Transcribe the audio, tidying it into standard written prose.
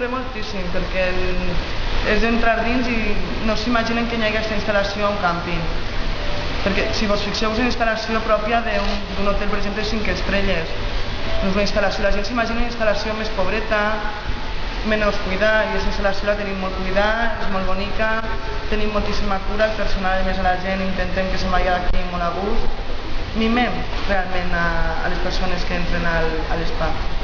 sorprèn moltíssim, perquè és entrar dins i no s'imaginen que hi ha aquesta instal·lació a un càmping. Perquè si vos fixeu és una instal·lació pròpia d'un hotel, per exemple, 5 estrelles. No és una instal·lació, la gent s'imagina una instal·lació més pobreta, menys cuidada, i aquesta instal·lació la tenim molt cuidada, és molt bonica, tenim moltíssima cura, el personal, a més a la gent, intentem que se'n vagi d'aquí molt a gust. Mimem realment a les persones que entren a l'espa.